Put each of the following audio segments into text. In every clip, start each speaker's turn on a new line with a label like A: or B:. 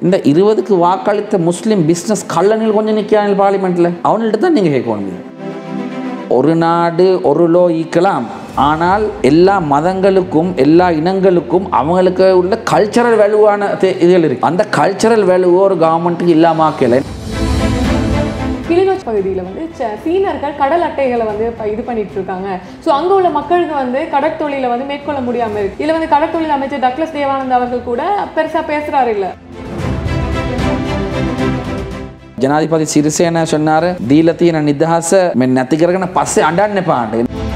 A: இந்த 20க்கு வாக்களித்த முஸ்லீம் பிஸ்னஸ் கல்லணில் கொஞ்சம் நிற்கிறாங்க பார்லிமெண்ட்டில். அவங்கள்ட்ட தான் நீங்கள் கேட்கணும். ஒரு நாடு ஒரு லோ ஈக்கலாம், ஆனால் எல்லா மதங்களுக்கும் எல்லா இனங்களுக்கும் அவங்களுக்கு உள்ள கல்ச்சரல் வேல்யூவான இதுகள் இருக்குது. அந்த கல்ச்சரல் வேல்யூ ஒரு கவர்மெண்ட்டுக்கு இல்லாமக்கலை.
B: கிளிநொச்சி பகுதியில் வந்து சீனர்கள் கடல் அட்டைகளை வந்து இது பண்ணிட்டு இருக்காங்க. ஸோ அங்கே உள்ள மக்களுக்கு வந்து கடற்தொழிலை வந்து மேற்கொள்ள முடியாமல் இருக்கு. இதில் வந்து கடற்தொழில் அமைச்சர் டக்ளஸ் தேவானந்த் அவர்கள் கூட பெருசாக பேசுகிறாரு. இல்லை,
A: ජනාධිපති සිරිසේන சொன்னார் දීලා තියෙන නිදහස මෙන්න නැති කරගෙන පස්සේ අඬන්න එපාට.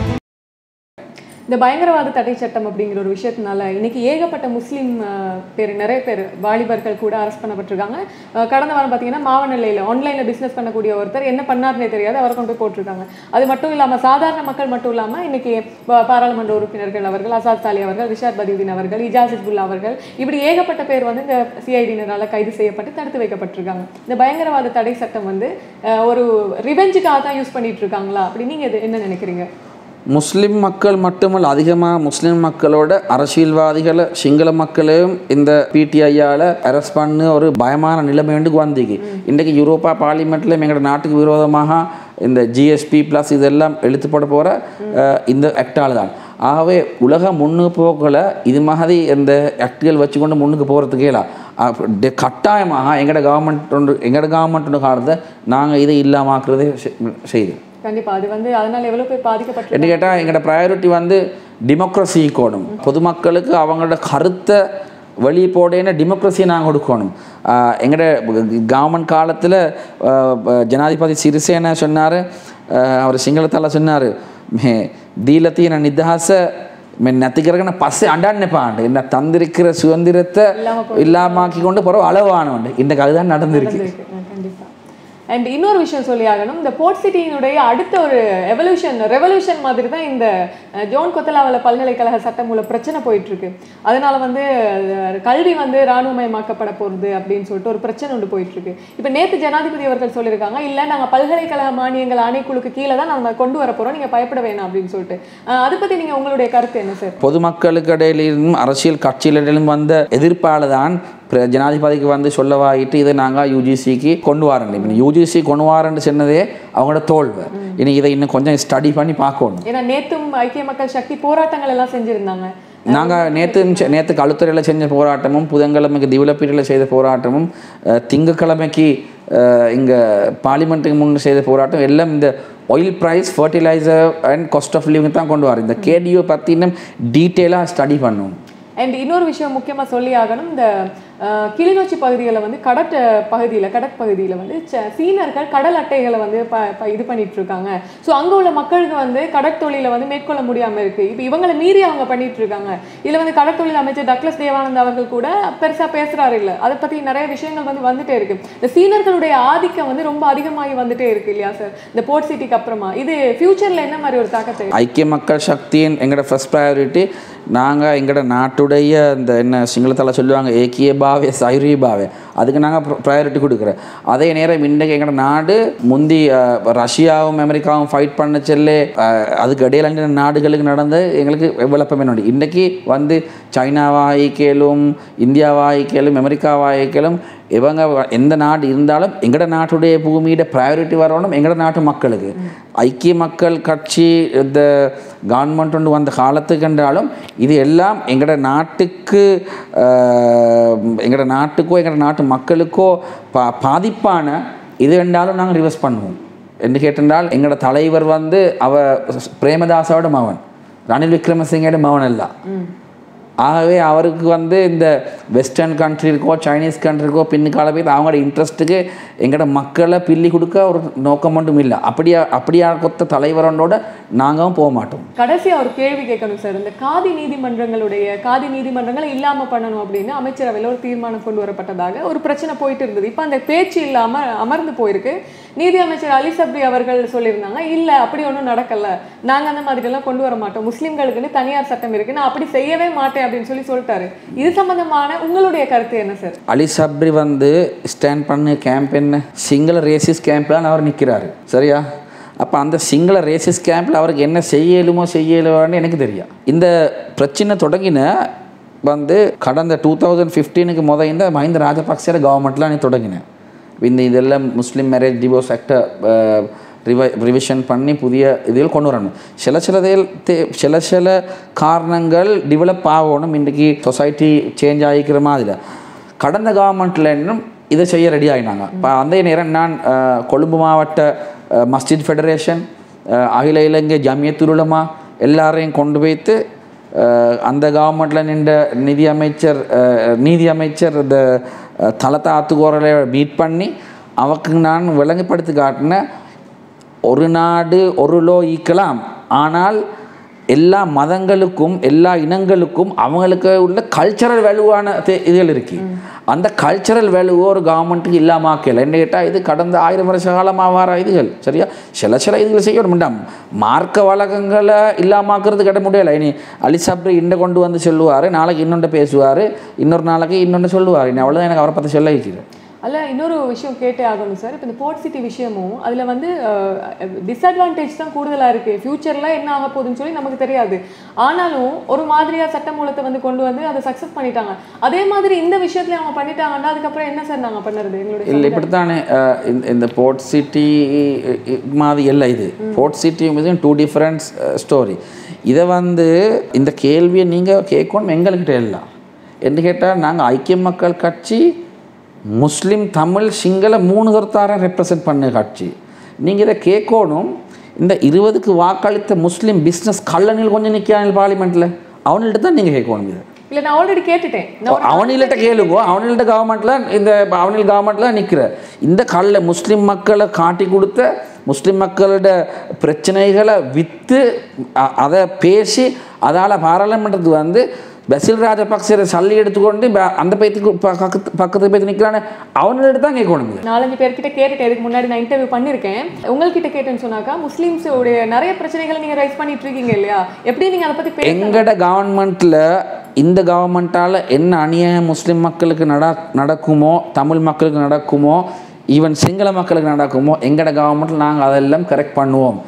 B: இந்த பயங்கரவாத தடை சட்டம் அப்படிங்கிற ஒரு விஷயத்தினால இன்னைக்கு ஏகப்பட்ட முஸ்லீம் நிறைய பேர் வாலிபர்கள் கூட அரெஸ்ட் பண்ணப்பட்டிருக்காங்க. கடந்த வாரம் பார்த்தீங்கன்னா மாவனல்லையில் ஆன்லைனில் பிஸ்னஸ் பண்ணக்கூடிய ஒருத்தர் என்ன பண்ணார்னே தெரியாது, அவரை கொண்டு போய் போட்டிருக்காங்க. அது மட்டும் இல்லாமல் சாதாரண மக்கள் மட்டும் இல்லாமல் இன்னைக்கு பாராளுமன்ற உறுப்பினர்கள் அவர்கள், அசாத் சாலி அவர்கள், ரிஷாத் பதியுதீன் அவர்கள், இஜாசித்புல்லா அவர்கள், இப்படி ஏகப்பட்ட பேர் வந்து இந்த சிஐடியினரால் கைது செய்யப்பட்டு தடுத்து வைக்கப்பட்டிருக்காங்க. இந்த பயங்கரவாத தடை சட்டம் வந்து ஒரு ரிவெஞ்சுக்காக தான் யூஸ் பண்ணிட்டு இருக்காங்களா அப்படி நீங்கள் என்ன நினைக்கிறீங்க?
A: முஸ்லீம் மக்கள் மட்டுமல்ல, அதிகமாக முஸ்லீம் மக்களோட அரசியல்வாதிகளை சிங்கள மக்களையும் இந்த பிடிஐயால் அரெஸ்ட் பண்ண ஒரு பயமான நிலைமை வேண்டுக்கு வந்தீங்க. இன்றைக்கு யூரோப்பா பார்லிமெண்ட்டில் எங்களோட நாட்டுக்கு விரோதமாக இந்த ஜிஎஸ்பி ப்ளஸ் இதெல்லாம் எழுத்து போட போகிற இந்த ஆக்டால் தான். ஆகவே உலக முன்னுப்போக்களை இது மாதிரி இந்த ஆக்டுகள் வச்சுக்கொண்டு முன்னுக்கு போகிறதுக்கேலாம் கட்டாயமாக எங்களோட கவர்மெண்ட் ஒன்று காலத்தை நாங்கள் இதை இல்லாமக்கிறதே செய்து.
B: கண்டிப்பாக அது வந்து அதனால் எவ்வளோ பேர் பாதிக்கப்பட்டு
A: என்ன கேட்டால் எங்களோட ப்ரையாரிட்டி வந்து டெமோக்ரஸி ஈக்கணும். பொதுமக்களுக்கு அவங்களோட கருத்தை வெளியே போடேன்னா டெமோக்ரஸியை நாங்கள் கொடுக்கணும். எங்களோட கவர்மெண்ட் காலத்தில் ஜனாதிபதி சிறிசேன சொன்னார், அவர் சிங்களத்தால் சொன்னார், மே தீலத்தீன நிதஹாச மென் நத்திக்கிறகன பஸ்ஸை அண்டான்னு பாண்டு என்ன தந்திருக்கிற சுதந்திரத்தை இல்லாமாக்கி கொண்டு போகிற அளவானவண்டு இன்றைக்கு அதுதான் நடந்திருக்கு.
B: அண்ட் இன்னொரு விஷயம் சொல்லி ஆகணும், இந்த போர்ட் சிட்டியினுடைய அடுத்த ஒரு ரெவல்யூஷன் மாதிரி தான் இந்த ஜோன் கொத்தலாவல பல்கலைக்கழக சட்டமூல பிரச்சனை போயிட்டு இருக்கு. அதனால வந்து கல்வி வந்து இராணுவமயமாக்கப்பட போகிறது அப்படின்னு சொல்லிட்டு ஒரு பிரச்சனை ஒன்று போயிட்டு இருக்கு. இப்போ நேற்று ஜனாதிபதி அவர்கள் சொல்லியிருக்காங்க, இல்லை நாங்கள் பல்கலைக்கழக மானியங்கள் ஆணைக்குழுக்கு கீழே தான் நம்ம கொண்டு வர போகிறோம், நீங்கள் பயப்பட வேணாம் அப்படின்னு சொல்லிட்டு. அதை பற்றி நீங்கள் உங்களுடைய கருத்து என்ன சார்?
A: பொதுமக்களுக்கு இடையிலும் அரசியல் கட்சிகளிடம் வந்த எதிர்ப்பால் தான் ஜனாதிபதிக்கு வந்து சொல்லவாயிட்டு இதை நாங்கள் யூஜிசிக்கு கொண்டு வரேன். இப்போ யூஜிசி கொண்டு வரேன்னு சொன்னதே அவங்களோட தோல்வி. இனி இதை இன்னும் கொஞ்சம் ஸ்டடி பண்ணி பார்க்கணும்.
B: ஏன்னா நேற்றும் ஐக்கிய மக்கள் சக்தி போராட்டங்கள் எல்லாம் செஞ்சுருந்தாங்க.
A: நாங்கள் நேற்று கழுத்துறையில் செஞ்ச போராட்டமும், புதன்கிழமைக்கு திவிலப்பீரில் செய்த போராட்டமும், திங்கக்கிழமைக்கு இங்கே பார்லிமெண்ட்டுக்கு முன் செய்த போராட்டம் எல்லாம் இந்த oil price, fertiliser and cost of living தான் கொண்டு வரோம். இந்த கேடிஓ பற்றி இன்னும் டீட்டெயிலாக ஸ்டடி பண்ணணும்.
B: அண்ட் இன்னொரு விஷயம் முக்கியமாக சொல்லி ஆகணும், இந்த கிளிநொச்சி பகுதியில் வந்து கடற்பகுதியில் வந்து சீனர்கள் கடல் அட்டைகளை வந்து இது பண்ணிட்டு இருக்காங்க. ஸோ அங்கே உள்ள மக்களுக்கு வந்து கடற்தொழிலை வந்து மேற்கொள்ள முடியாமல் இருக்குது. இப்போ இவங்களை மீறி அவங்க பண்ணிட்டு இருக்காங்க. இதில் வந்து கடற்தொழில் அமைச்சர் டக்ளஸ் தேவானந்த் அவர்கள் கூட பெருசாக பேசுகிறாரு. இல்லை, அதை பற்றி நிறைய விஷயங்கள் வந்து வந்துட்டே இருக்கு. இந்த சீனர்களுடைய ஆதிக்கம் வந்து ரொம்ப அதிகமாகி வந்துட்டே இருக்கு இல்லையா சார் இந்த போர்ட் சிட்டிக்கு அப்புறமா? இது ஃபியூச்சரில் என்ன மாதிரி ஒரு தாக்கத்தை?
A: ஐக்கிய மக்கள் சக்தியின் எங்களோட ஃபர்ஸ்ட் ப்ரையாரிட்டி நாங்கள் எங்களோட நாட்டுடைய இந்த என்ன சிங்களத்தால் சொல்லுவாங்க ஏக்கிய பாவே சைரி பாவே, அதுக்கு நாங்கள் ப்ரையாரிட்டி கொடுக்குறோம். அதே நேரம் இன்றைக்கு எங்களோட நாடு முந்தி ரஷ்யாவும் அமெரிக்காவும் ஃபைட் பண்ண செல்லே அதுக்கு இடையில நாடுகளுக்கு நடந்து எங்களுக்கு விளப்பம் வேணும். இன்றைக்கி வந்து சைனாவாயிக்கலும் இந்தியாவாயிக்கலும் அமெரிக்காவாயிக்கலும் இவங்க எந்த நாடு இருந்தாலும் எங்களோட நாட்டுடைய பூமியோட ப்ரையாரிட்டி வரணும் எங்களோட நாட்டு மக்களுக்கு. ஐக்கிய மக்கள் கட்சி இந்த கவர்மெண்ட் ஒன்று வந்த காலத்துக்கு என்றாலும் இது எல்லாம் எங்களோட நாட்டுக்கோ எங்களோட நாட்டு மக்களுக்கோ பாதிப்பான இது என்றாலும் நாங்கள் ரிவர்ஸ் பண்ணுவோம். என்று கேட்டால் எங்களோட தலைவர் வந்து பிரேமதாசோட மகன், ரணில் விக்ரமசிங்கோட மகன் எல்லாம். ஆகவே அவருக்கு வந்து இந்த வெஸ்டர்ன் கண்ட்ரிக்கோ சைனீஸ் கண்ட்ரிக்கோ பின்னுக்கால போய் அவங்களோட இன்ட்ரெஸ்ட்டுக்கு எங்களோட மக்களை பில்லி கொடுக்க ஒரு நோக்கம் மட்டும் இல்லை. அப்படியா கொத்த தலைவரோட நாங்களும் போக மாட்டோம்.
B: கடைசியாக ஒரு கேள்வி கேட்கணும் சார், இந்த காதி நீதிமன்றங்களை இல்லாமல் பண்ணணும் அப்படின்னு அமைச்சரவையில் ஒரு தீர்மானம் கொண்டு வரப்பட்டதாக ஒரு பிரச்சனை போயிட்டு இருந்தது. இப்போ அந்த பேச்சு இல்லாமல் அமர்ந்து போயிருக்கு. நீதி அமைச்சர் அலி சப்ரி அவர்கள் சொல்லியிருந்தாங்க, இல்லை அப்படி ஒன்றும் நடக்கலை, நாங்கள் அந்த மாதிரிலாம் கொண்டு வர மாட்டோம், முஸ்லீம்களுக்குன்னு தனியார் சட்டம் இருக்குது, நான் அப்படி செய்யவே மாட்டேன் அப்படின்னு சொல்லிட்டாரு. இது சம்பந்தமான உங்களுடைய கருத்து என்ன சார்?
A: அலி சப்ரி வந்து ஸ்டாண்ட் பண்ண கேம்ப் என்ன சிங்கள ரேசிஸ் கேம்ப்லாம் அவர் நிற்கிறாரு, சரியா? அப்போ அந்த சிங்கள ரேசிஸ் கேம்பில் அவருக்கு என்ன செய்யலுமோன்னு எனக்கு தெரியும். இந்த பிரச்சனை தொடங்கின வந்து கடந்த 2015க்கு இந்த மஹிந்த ராஜபக்சேட கவர்மெண்ட்டில் நீ தொடங்கினேன். இதெல்லாம் முஸ்லீம் மேரேஜ் டிவோர்ஸ் ஆக்டை ரிவிஷன் பண்ணி புதிய இதில் கொண்டு வரணும். சில காரணங்கள் டெவலப் ஆகணும். இன்றைக்கி சொசைட்டி சேஞ்ச் ஆகிக்கிற மாதிரி கடந்த கவர்மெண்ட்டில் இன்னும் இதை செய்ய ரெடி ஆகினாங்க. இப்போ அந்த நேரம் நான் கொழும்பு மாவட்ட மஸ்ஜித் ஃபெடரேஷன், அகில இலங்கை ஜமியத்துல் உலமா எல்லாரையும் கொண்டு வைத்து அந்த கவர்மெண்ட்டில் நின்ற நீதி அமைச்சர் இந்த தலத்தா ஆத்துக்கோரலை மீட் பண்ணி அவருக்கு நான் விளங்கப்படுத்தி காட்டினேன். ஒரு நாடு ஒரு லோ ஈக்கலாம், ஆனால் எல்லா மதங்களுக்கும் எல்லா இனங்களுக்கும் அவங்களுக்கு உள்ள கல்ச்சரல் வேல்யூவான இதுகள் இருக்குது. அந்த கல்ச்சரல் வேல்யூ ஒரு கவர்மெண்ட்டுக்கு இல்லாமல் என்ன கேட்டால் இது கடந்த 1000 வருஷ காலமாக வர இதுகள் சரியா. சில இதுகள் செய்ய வேண்டாம். மார்க்க வழக்கங்களை இல்லாமாக்குறது கிட்ட முடியலை. இனி அலிசாப்ரி இன்னை கொண்டு வந்து சொல்லுவார், நாளைக்கு இன்னொன்று பேசுவார், இன்னொரு நாளைக்கு இன்னொன்று சொல்லுவார். இனி அவ்வளோதான் எனக்கு அவரை பற்றி சொல்ல வைக்கிறேன்.
B: அல்ல இன்னொரு விஷயம் கேட்டே ஆகணும் சார். இப்போ இந்த போர்ட் சிட்டி விஷயமும் அதில் வந்து டிஸ்அட்வான்டேஜ் தான் கூடுதலாக இருக்குது. ஃப்யூச்சரில் என்ன ஆக போகுதுன்னு சொல்லி நமக்கு தெரியாது. ஆனாலும் ஒரு மாதிரியாக சட்டமூலத்தை வந்து கொண்டு வந்து அதை சக்ஸஸ் பண்ணிட்டாங்க. அதே மாதிரி இந்த விஷயத்துல அவங்க பண்ணிட்டாங்கன்னா அதுக்கப்புறம் என்ன சார் நாங்கள் பண்ணுறது? எங்களுடைய
A: இல்லை இப்படித்தானே இந்த போர்ட் சிட்டி மாதிரி இல்லை. இது port city too different story. இதை வந்து இந்த கேள்வியை நீங்கள் கேட்கணும் எங்கள்கிட்ட எல்லாம் என்று கேட்டால் நாங்கள் ஐக்கிய மக்கள் கட்சி முஸ்லீம் தமிழ் சிங்கள 3 கருத்தாரம் ரெப்ரசன்ட் பண்ண கட்சி. நீங்கள் இதை கேட்கணும். இந்த 20க்கு வாக்களித்த முஸ்லீம் பிஸ்னஸ் கல்லணில் கொஞ்சம் நிற்கிறாங்க பார்லிமெண்ட்டில், அவங்கள்ட்ட தான் நீங்கள் கேட்கணும். இது
B: இல்லை நான் ஆல்ரெடி கேட்டுட்டேன்.
A: அவனில்ட்ட கேளுங்கோ. அவனில்ட்ட கவர்மெண்ட்டில் அவனில் கவர்மெண்ட்டில் நிற்கிற இந்த கல்ல முஸ்லீம் மக்களை காட்டி கொடுத்த முஸ்லீம் மக்களோட பிரச்சனைகளை விற்று அதை பேசி அதால் பாராளுமன்றத்துக்கு வந்து பசில் ராஜபக்சே சல்லி எடுத்துக்கொண்டு அந்த பேத்துக்கு பக்கத்து பேத்து நிற்கிறானே அவன்கிட்ட தான் கேட்கணும்.
B: 4-5 பேர்கிட்ட கேட்டுட்டேன். இதுக்கு முன்னாடி நான் இன்டர்வியூ பண்ணியிருக்கேன். உங்கள்கிட்ட கேட்டேன்னு சொன்னாக்கா முஸ்லீம்ஸோடைய நிறைய பிரச்சனைகளை நீங்கள் ரைஸ் பண்ணிட்டு இருக்கீங்க இல்லையா? எப்படி நீங்கள் அதை பற்றி
A: எங்கட கவர்மெண்ட்டில் இந்த கவர்மெண்ட்டால் என்ன அநியாயம் முஸ்லீம் மக்களுக்கு நடக்குமோ, தமிழ் மக்களுக்கு நடக்குமோ, ஈவன் சிங்கள மக்களுக்கு நடக்குமோ, எங்கட கவர்மெண்ட்டில் நாங்கள் அதெல்லாம் கரெக்ட் பண்ணுவோம்.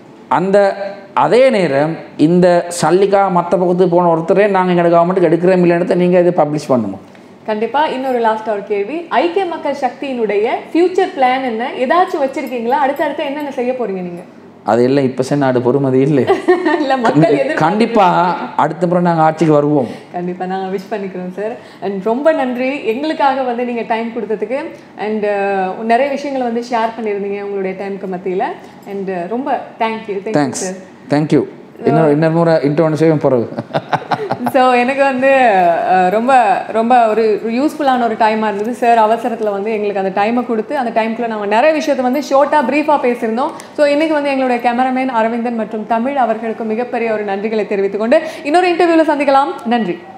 A: அதே நேரம் இந்த சல்லிக்காக மற்ற பக்கத்துக்கு போன ஒருத்தரே நாங்கள் எங்கள் கவர்மெண்ட்டுக்கு எடுக்கிறோம் இல்லைன்னு நீங்கள் இதை பப்ளிஷ் பண்ணுவோம்.
B: கண்டிப்பாக. இன்னொரு லாஸ்ட் ஒரு கேள்வி, ஐக்கிய மக்கள் சக்தியினுடைய ஃபியூச்சர் பிளான் என்ன? ஏதாச்சும் வச்சிருக்கீங்களா? அடுத்தடுத்து என்னென்ன செய்ய போறீங்க நீங்கள்?
A: அது இல்லை இப்போ நாடு பொறுமதி இல்லை. கண்டிப்பாக அடுத்த முறை நாங்கள் ஆட்சிக்கு வருவோம்.
B: கண்டிப்பாக நாங்கள் விஷ் பண்ணிக்கிறோம் சார். அண்ட் ரொம்ப நன்றி எங்களுக்காக வந்து நீங்கள் டைம் கொடுத்ததுக்கு. அண்ட் நிறைய விஷயங்களை வந்து ஷேர் பண்ணியிருந்தீங்க உங்களுடைய டைமுக்கு மத்தியில். அண்ட் ரொம்ப தேங்க்யூ.
A: Thanks sir. தேங்க்யூ. இன்னொரு முறை இன்டர்வியூ செய்ய போகிறது.
B: ஸோ எனக்கு வந்து ரொம்ப ரொம்ப ஒரு யூஸ்ஃபுல்லான ஒரு டைமாக இருந்தது சார். அவசரத்தில் வந்து எங்களுக்கு அந்த டைமை கொடுத்து அந்த டைமுக்குள்ளே நாங்கள் நிறைய விஷயத்தை வந்து ஷார்ட்டாக ப்ரீஃபாக பேசியிருந்தோம். ஸோ இன்றைக்கி வந்து எங்களுடைய கேமராமேன் அரவிந்தன் மற்றும் தமிழ் அவர்களுக்கு மிகப்பெரிய ஒரு நன்றிகளை தெரிவித்துக்கொண்டு இன்னொரு இன்டர்வியூவில் சந்திக்கலாம். நன்றி.